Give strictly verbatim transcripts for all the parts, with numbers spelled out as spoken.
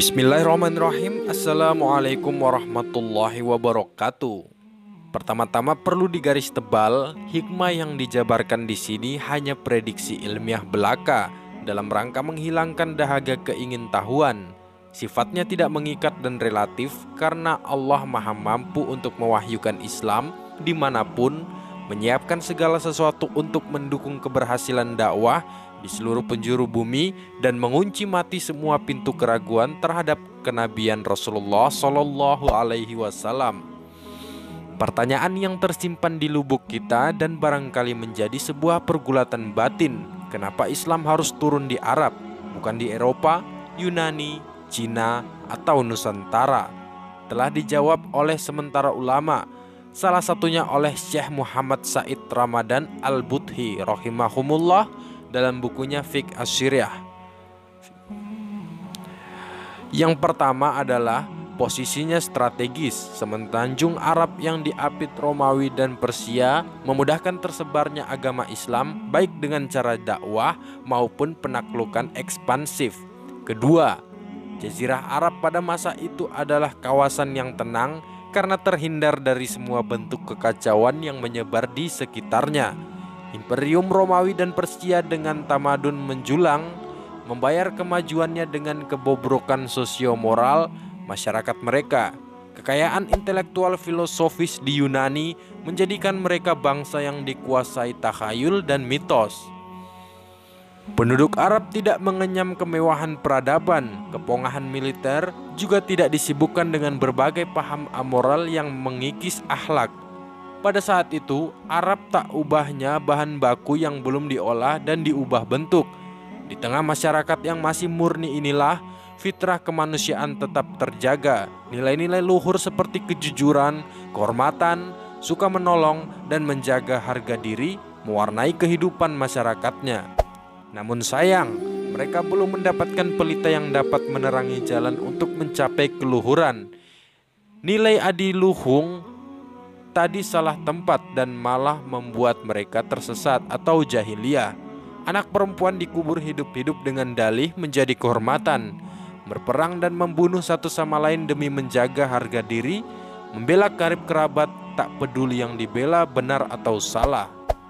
Bismillahirrahmanirrahim. Assalamualaikum warahmatullahi wabarakatuh. Pertama-tama perlu digaris tebal, hikmah yang dijabarkan di sini hanya prediksi ilmiah belaka dalam rangka menghilangkan dahaga keingintahuan. Sifatnya tidak mengikat dan relatif karena Allah Maha Mampu untuk mewahyukan Islam dimanapun, menyiapkan segala sesuatu untuk mendukung keberhasilan dakwah di seluruh penjuru bumi dan mengunci mati semua pintu keraguan terhadap kenabian Rasulullah Shallallahu Alaihi Wasallam. Pertanyaan yang tersimpan di lubuk kita dan barangkali menjadi sebuah pergulatan batin, kenapa Islam harus turun di Arab, bukan di Eropa, Yunani, Cina, atau Nusantara, telah dijawab oleh sementara ulama, salah satunya oleh Syekh Muhammad Said Ramadan Al-Budhi rahimahumullah dalam bukunya Fiqh Asy-Syariah. Yang pertama adalah posisinya strategis. Semenanjung Arab yang diapit Romawi dan Persia memudahkan tersebarnya agama Islam baik dengan cara dakwah maupun penaklukan ekspansif. Kedua, Jazirah Arab pada masa itu adalah kawasan yang tenang karena terhindar dari semua bentuk kekacauan yang menyebar di sekitarnya. Imperium Romawi dan Persia dengan tamadun menjulang membayar kemajuannya dengan kebobrokan sosio-moral masyarakat mereka. Kekayaan intelektual filosofis di Yunani menjadikan mereka bangsa yang dikuasai takhayul dan mitos. Penduduk Arab tidak mengenyam kemewahan peradaban, kepongahan militer, juga tidak disibukkan dengan berbagai paham amoral yang mengikis akhlak. Pada saat itu, Arab tak ubahnya bahan baku yang belum diolah dan diubah bentuk. Di tengah masyarakat yang masih murni inilah, fitrah kemanusiaan tetap terjaga. Nilai-nilai luhur seperti kejujuran, kehormatan, suka menolong, dan menjaga harga diri mewarnai kehidupan masyarakatnya. Namun sayang, mereka belum mendapatkan pelita yang dapat menerangi jalan untuk mencapai keluhuran. Nilai adiluhung tadi salah tempat dan malah membuat mereka tersesat atau jahiliyah. Anak perempuan dikubur hidup-hidup dengan dalih menjadi kehormatan. Berperang dan membunuh satu sama lain demi menjaga harga diri, membela karib kerabat, tak peduli yang dibela benar atau salah.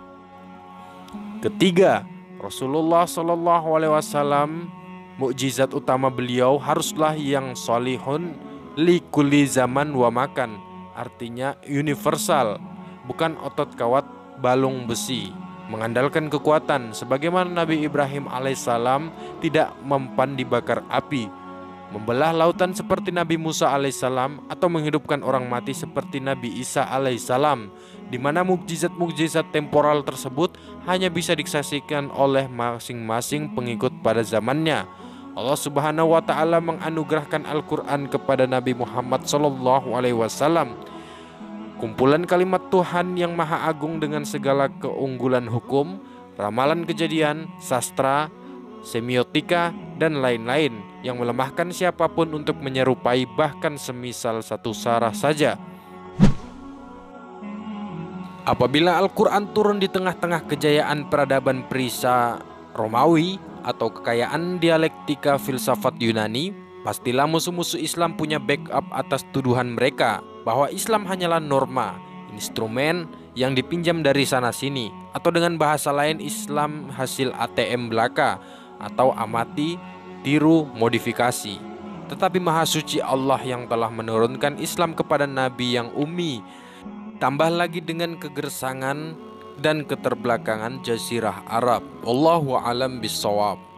Ketiga, Rasulullah Shallallahu Alaihi Wasallam, mukjizat utama beliau haruslah yang solihun li kulli zaman wa makan. Artinya universal, bukan otot kawat balung besi, mengandalkan kekuatan sebagaimana Nabi Ibrahim alaihissalam tidak mempan dibakar api, membelah lautan seperti Nabi Musa alaihissalam, atau menghidupkan orang mati seperti Nabi Isa alaihissalam, di mana mukjizat-mukjizat temporal tersebut hanya bisa disaksikan oleh masing-masing pengikut pada zamannya. Allah Subhanahu wa Ta'ala menganugerahkan Al-Quran kepada Nabi Muhammad Sallallahu Alaihi Wasallam, kumpulan kalimat Tuhan yang Maha Agung dengan segala keunggulan hukum, ramalan kejadian, sastra, semiotika, dan lain-lain yang melemahkan siapapun untuk menyerupai bahkan semisal satu sarah saja. Apabila Al-Quran turun di tengah-tengah kejayaan peradaban Persia Romawi atau kekayaan dialektika filsafat Yunani, pastilah musuh-musuh Islam punya backup atas tuduhan mereka bahwa Islam hanyalah norma, instrumen yang dipinjam dari sana-sini, atau dengan bahasa lain Islam hasil A T M belaka atau amati, tiru, modifikasi. Tetapi Maha Suci Allah yang telah menurunkan Islam kepada Nabi yang ummi, tambah lagi dengan kegersangan dan keterbelakangan Jazirah Arab. Wallahu a'lam bishawab.